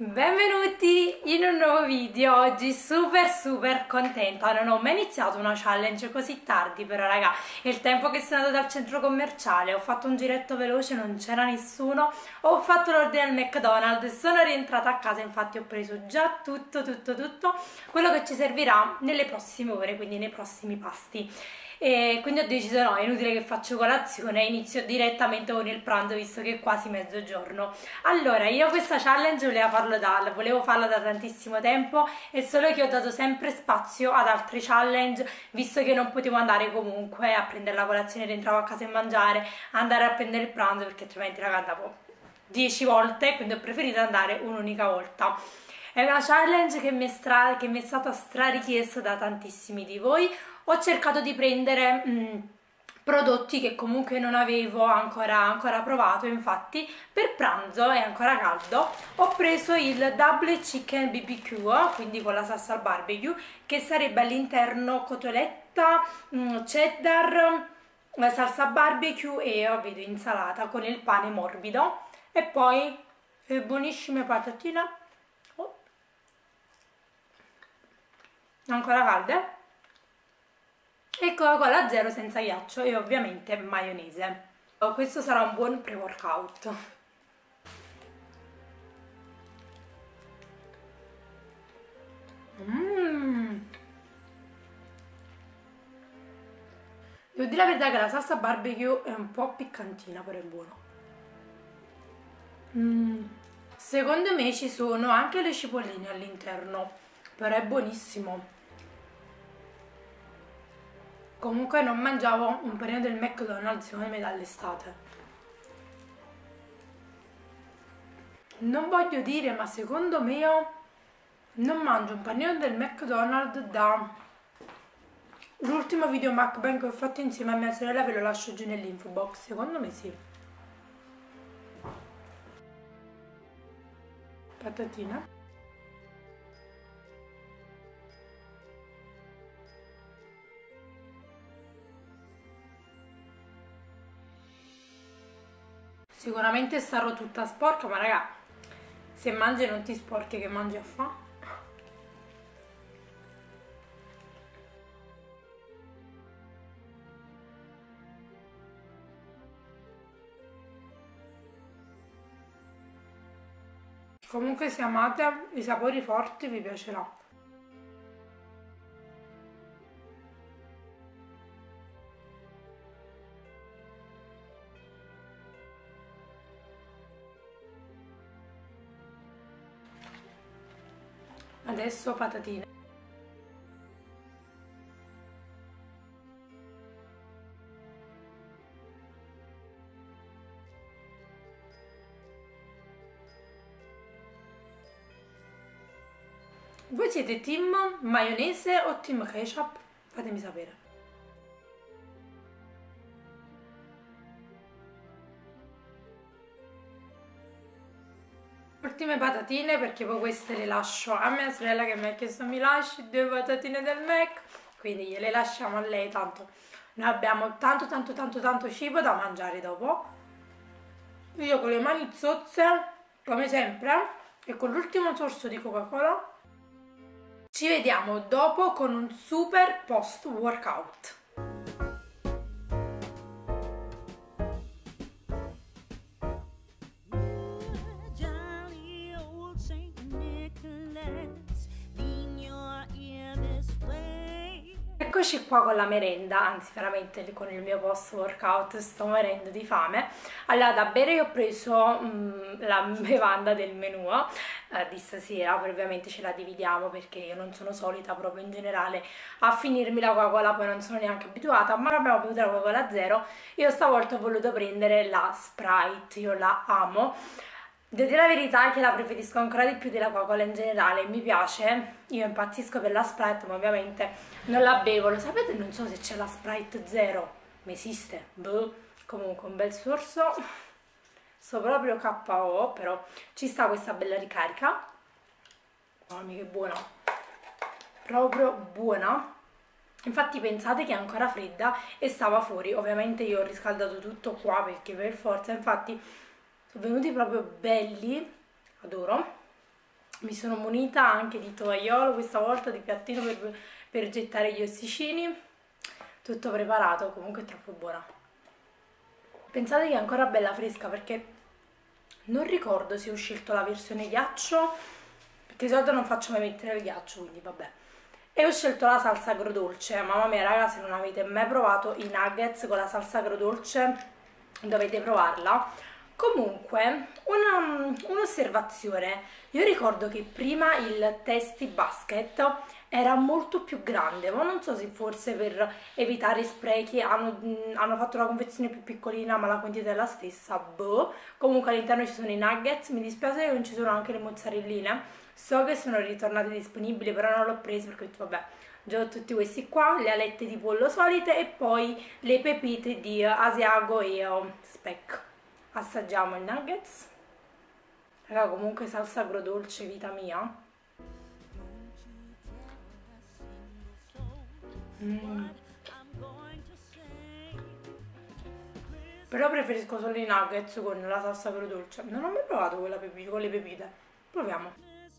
Benvenuti in un nuovo video. Oggi super contenta. Non ho mai iniziato una challenge così tardi, però raga, è il tempo che sono andata al centro commerciale, ho fatto un giretto veloce, non c'era nessuno, ho fatto l'ordine al McDonald's, sono rientrata a casa, infatti ho preso già tutto quello che ci servirà nelle prossime ore, quindi nei prossimi pasti. E quindi ho deciso no, è inutile che faccio colazione, inizio direttamente con il pranzo visto che è quasi mezzogiorno. Allora, io questa challenge volevo farla da tantissimo tempo, è solo che ho dato sempre spazio ad altre challenge, visto che non potevo andare comunque a prendere la colazione, rientravo a casa e mangiare, andare a prendere il pranzo, perché altrimenti raga andavo 10 volte, quindi ho preferito andare un'unica volta. È una challenge che mi è stata strarichiesta da tantissimi di voi. Ho cercato di prendere prodotti che comunque non avevo ancora provato, infatti per pranzo, è ancora caldo, ho preso il Double Chicken BBQ, quindi con la salsa al barbecue, che sarebbe all'interno cotoletta, cheddar, salsa barbecue e vedo insalata con il pane morbido e poi buonissime patatine, ancora calde, e Coca-Cola zero senza ghiaccio e ovviamente maionese. Questo sarà un buon pre-workout. Devo dire la verità che la salsa barbecue è un po' piccantina, però è buono. Secondo me ci sono anche le cipolline all'interno, però è buonissimo. Comunque non mangiavo un panino del McDonald's secondo me dall'estate. Non voglio dire, ma secondo me io non mangio un panino del McDonald's da l'ultimo video mukbang che ho fatto insieme a mia sorella, ve lo lascio giù nell'info box, secondo me sì. Patatina. Sicuramente sarò tutta sporca, ma raga, se mangi non ti sporchi, che mangi a fa'? Comunque se amate i sapori forti vi piacerà. Adesso patatine. Voi siete team maionese o team ketchup? Fatemi sapere. Ultime patatine, perché poi queste le lascio a mia sorella che mi ha chiesto mi lasci 2 patatine del Mac, quindi gliele lasciamo a lei, tanto noi abbiamo tanto cibo da mangiare dopo. Io con le mani zozze, come sempre, e con l'ultimo sorso di Coca-Cola. Ci vediamo dopo con un super post workout. Eccoci qua con la merenda, anzi veramente con il mio post workout sto morendo di fame. Allora, da bere io ho preso la bevanda del menù di stasera, poi ovviamente ce la dividiamo perché io non sono solita proprio in generale a finirmi la Coca-Cola, poi non sono neanche abituata, ma abbiamo bevuto la Coca-Cola zero. Io stavolta ho voluto prendere la Sprite, io la amo. Devo dire la verità che la preferisco ancora di più della Coca-Cola in generale, mi piace, io impazzisco per la Sprite, ma ovviamente non la bevo. Lo sapete? Non so se c'è la Sprite zero, ma esiste? Boh. Comunque un bel sorso, sto proprio KO, però ci sta questa bella ricarica. Mamma mia che buona, proprio buona. Infatti pensate che è ancora fredda e stava fuori, ovviamente io ho riscaldato tutto qua perché per forza, infatti sono venuti proprio belli, adoro. Mi sono munita anche di tovagliolo, questa volta di piattino per gettare gli ossicini. Tutto preparato, comunque è troppo buona. Pensate che è ancora bella fresca perché non ricordo se ho scelto la versione ghiaccio, perché di solito non faccio mai mettere il ghiaccio, quindi vabbè. E ho scelto la salsa agrodolce. Mamma mia raga, se non avete mai provato i nuggets con la salsa agrodolce dovete provarla. Comunque, un'osservazione. Io ricordo che prima il Tasty Basket era molto più grande, ma non so se forse per evitare sprechi hanno fatto una confezione più piccolina, ma la quantità è la stessa, boh. Comunque all'interno ci sono i nuggets, mi dispiace che non ci sono anche le mozzarelline. So che sono ritornate disponibili, però non l'ho prese perché ho detto vabbè, già ho tutti questi qua, le alette di pollo solite e poi le pepite di Asiago e speck. Assaggiamo i nuggets. Raga, comunque salsa agrodolce, vita mia. Però preferisco solo i nuggets con la salsa agrodolce. Non ho mai provato quella con le pepite. Proviamo.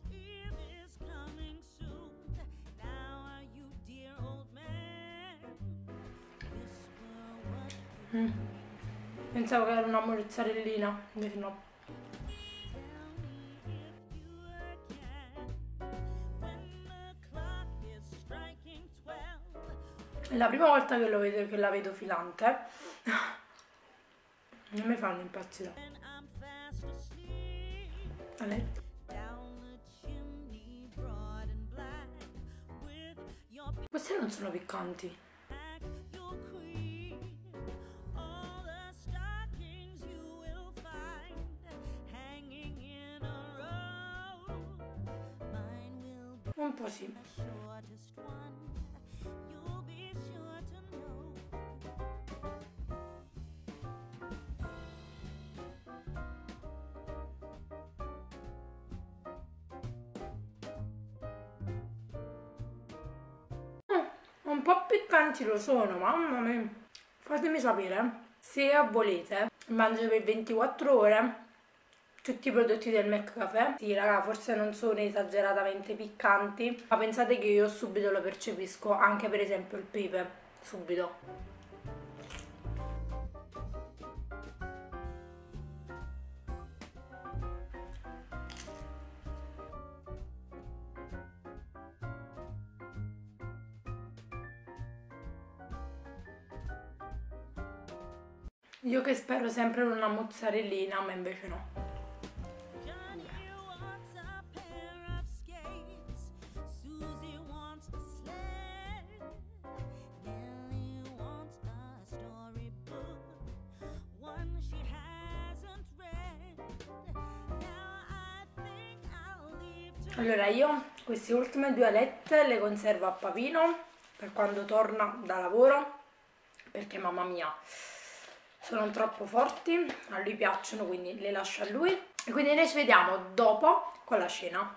Pensavo che era una mozzarellina, invece no. È la prima volta che la vedo filante. Non mi fanno impazzire. Queste non sono piccanti. Un po' sì. Un po' piccanti lo sono, mamma mia. Fatemi sapere se volete. Mangio per 24 ore tutti i prodotti del McCaffè. Sì, raga, forse non sono esageratamente piccanti, ma pensate che io subito lo percepisco, anche per esempio il pepe, subito. Io che spero sempre in una mozzarellina, ma invece no. Allora io queste ultime due alette le conservo a Papino per quando torna da lavoro, perché mamma mia sono troppo forti, a lui piacciono, quindi le lascio a lui. E quindi noi ci vediamo dopo con la cena.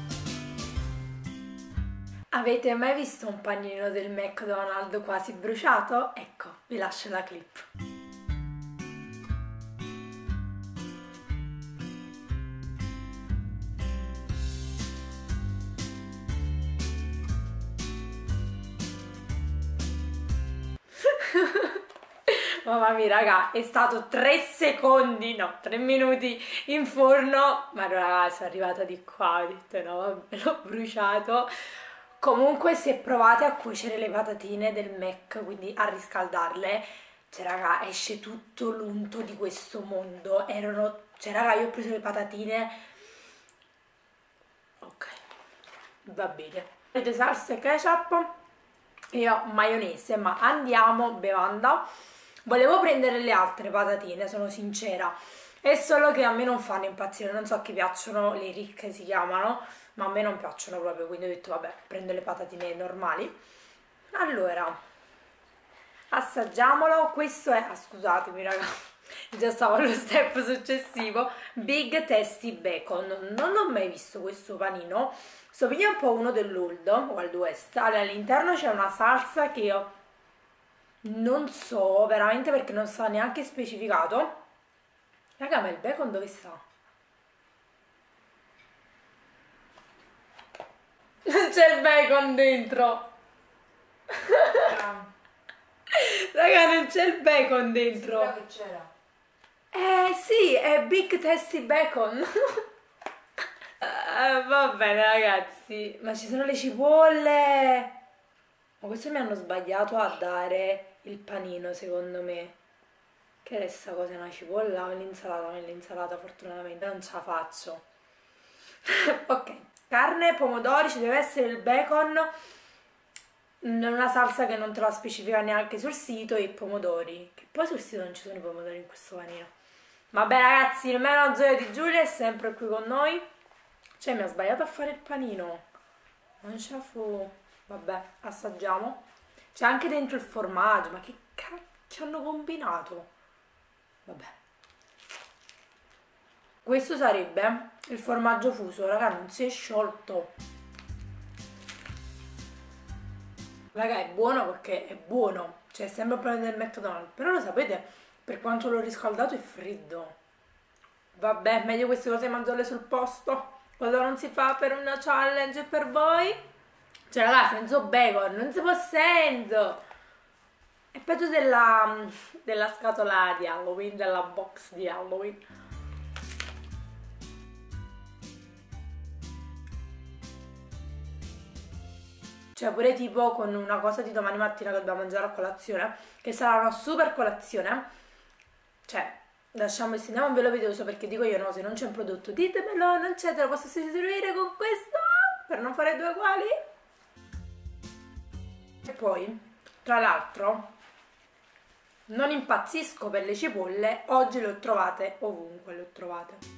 Avete mai visto un panino del McDonald's quasi bruciato? Ecco, vi lascio la clip. Mamma mia raga, è stato 3 secondi, no, 3 minuti in forno, ma raga, sono arrivata di qua, ho detto no, vabbè, l'ho bruciato. Comunque se provate a cuocere le patatine del Mac, quindi a riscaldarle, cioè raga, esce tutto l'unto di questo mondo. Cioè raga, io ho preso le patatine, ok, va bene. Avete salsa e ketchup e ho maionese, ma andiamo bevanda. Volevo prendere le altre patatine, sono sincera, è solo che a me non fanno impazzire, non so a chi piacciono, le ricche si chiamano, ma a me non piacciono proprio, quindi ho detto vabbè, prendo le patatine normali. Allora, assaggiamolo, questo è, scusatemi raga, già stavo allo step successivo, Big Tasty Bacon. Non ho mai visto questo panino, somiglia un po' uno dell'Old Wild West. Allora, all'interno c'è una salsa che io non so veramente perché non sta neanche specificato. Raga, ma il bacon dove sta? Non c'è il bacon dentro. Raga, non c'è il bacon dentro. Sembra che c'era. Sì, è Big Tasty Bacon. Va bene ragazzi, ma ci sono le cipolle. Ma questo mi hanno sbagliato a dare il panino, secondo me. Che resta cosa? Una cipolla o l'insalata? Nell'insalata fortunatamente non ce la faccio. Ok, carne, pomodori, ci deve essere il bacon, una salsa che non te la specifica neanche sul sito, e i pomodori, che poi sul sito non ci sono i pomodori in questo panino. Vabbè ragazzi, il meno di Giulia è sempre qui con noi. Cioè mi ha sbagliato a fare il panino, non ce la fu. Vabbè, assaggiamo. C'è anche dentro il formaggio, ma che cacchio hanno combinato? Vabbè. Questo sarebbe il formaggio fuso, raga, non si è sciolto. Raga, è buono perché è buono, cioè sembra un pane del McDonald's, però lo sapete, per quanto l'ho riscaldato è freddo. Vabbè, meglio queste cose mangiarle sul posto, quando non si fa per una challenge per voi. Cioè raga, senza bacon, non si può sento. È peggio della scatola di Halloween, della box di Halloween. Cioè pure tipo con una cosa di domani mattina che dobbiamo mangiare a colazione, che sarà una super colazione. Cioè, lasciamo estendiamo un velo videoso perché dico io no, se non c'è un prodotto ditemelo, non c'è, te lo posso sostituire con questo per non fare due uguali. E poi, tra l'altro, non impazzisco per le cipolle, oggi le ho trovate ovunque, le ho trovate.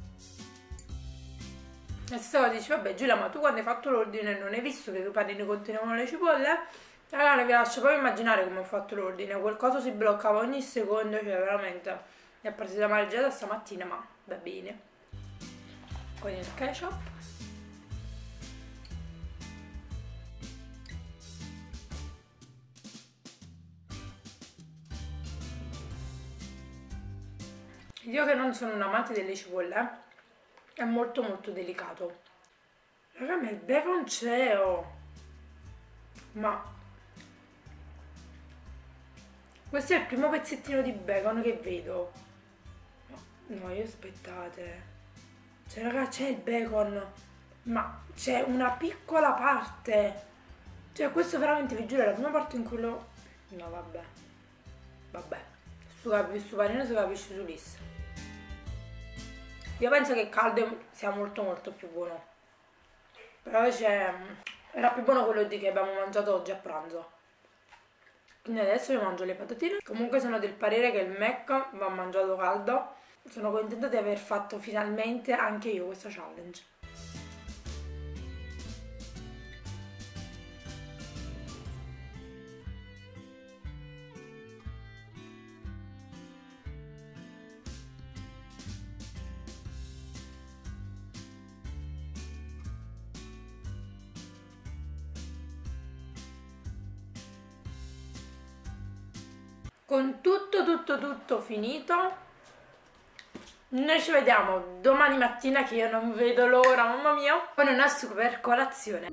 La stessa cosa dici, vabbè Giulia, ma tu quando hai fatto l'ordine non hai visto che i panini contenevano le cipolle? Allora vi lascio proprio immaginare come ho fatto l'ordine, qualcosa si bloccava ogni secondo, cioè veramente mi è partita male già da stamattina, ma va bene. Con il ketchup. Io che non sono un amante delle cipolle, è molto molto delicato. Raga, ma il bacon c'è, oh. Ma questo è il primo pezzettino di bacon che vedo. No, io aspettate. Cioè raga, c'è il bacon, ma c'è una piccola parte. Cioè questo veramente vi giuro è la prima parte in cui lo... No vabbè. Vabbè. Sto panino si capisce subissimo. Io penso che caldo sia molto molto più buono. Però era più buono quello che abbiamo mangiato oggi a pranzo. Quindi adesso io mangio le patatine. Comunque sono del parere che il Mac va mangiato caldo. Sono contenta di aver fatto finalmente anche io questa challenge. Con tutto finito, noi ci vediamo domani mattina che io non vedo l'ora, mamma mia, con una super colazione.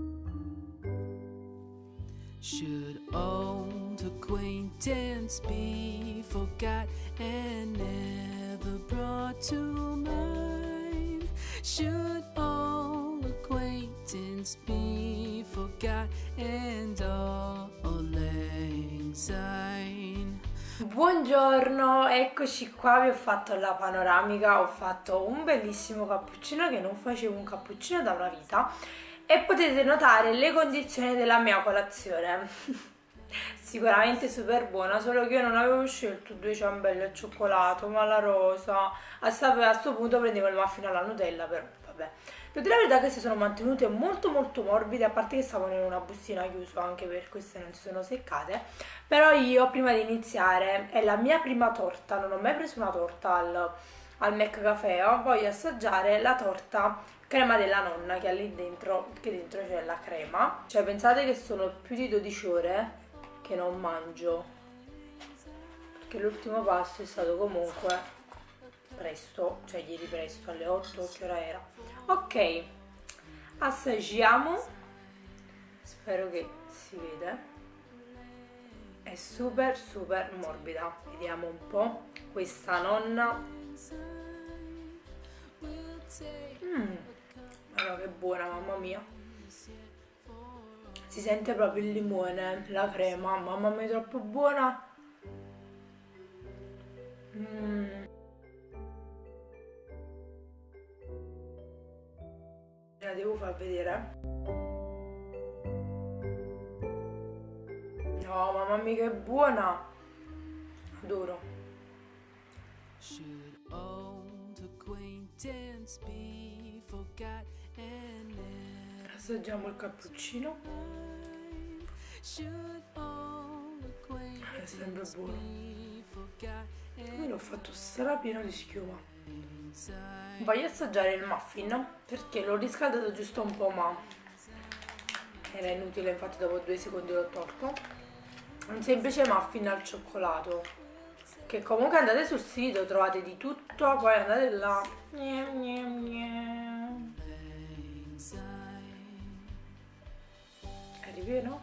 Should old acquaintance be forgot and never brought to mind? Should old acquaintance be forgot and all lang syne? Buongiorno, eccoci qua, vi ho fatto la panoramica, ho fatto un bellissimo cappuccino che non facevo un cappuccino da una vita e potete notare le condizioni della mia colazione. Sicuramente super buona, solo che io non avevo scelto due ciambelle al cioccolato, ma la rosa. A sto punto prendevo il muffin alla Nutella, però vabbè. Devo dire la verità che si sono mantenute molto morbide, a parte che stavano in una bustina chiusa, anche per queste non si sono seccate. Però io prima di iniziare, è la mia prima torta, non ho mai preso una torta al McCaffè, voglio assaggiare la torta crema della nonna che ha lì dentro, che dentro c'è la crema. Cioè pensate che sono più di 12 ore che non mangio, perché l'ultimo pasto è stato comunque presto, cioè ieri presto alle 8, che ora era? Ok, Assaggiamo, spero che si vede, è super super morbida. Vediamo un po' questa nonna. Guarda che buona, mamma mia, si sente proprio il limone, la crema, mamma mia, troppo buona. La devo far vedere. No, mamma mia che buona, adoro. Assaggiamo il cappuccino, è sempre buono. Io l'ho fatto strapieno di schiuma. Voglio assaggiare il muffin perché l'ho riscaldato giusto un po', ma era inutile, infatti dopo 2 secondi l'ho tolto. Un semplice muffin al cioccolato, che comunque andate sul sito, trovate di tutto, poi andate là. È ripieno?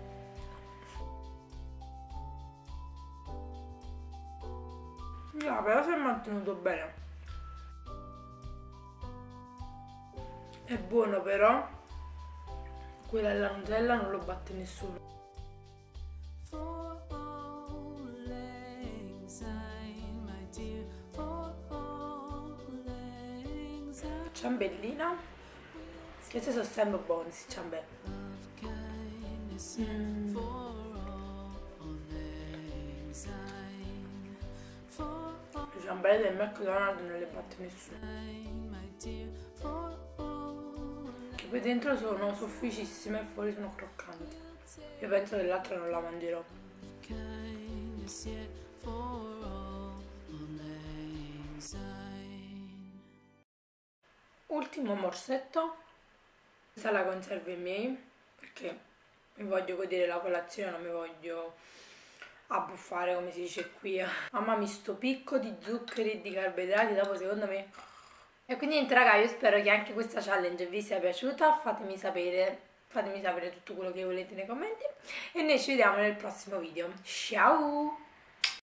No, però si è mantenuto bene. È buono, però quella della Nutella non lo batte nessuno. Ciambellina, queste sono sempre buone, sì, ciambelle. Le ciambelle del McDonald's non le batte nessuno, che poi dentro sono sofficissime e fuori sono croccanti. Io penso che l'altra non la mangerò. Ultimo morsetto, questa la conservo i miei perché mi voglio godere la colazione, non mi voglio abbuffare come si dice qui. Mamma mi sto picco di zuccheri e di carboidrati dopo, secondo me. E quindi niente raga, io spero che anche questa challenge vi sia piaciuta, fatemi sapere tutto quello che volete nei commenti e noi ci vediamo nel prossimo video. Ciao!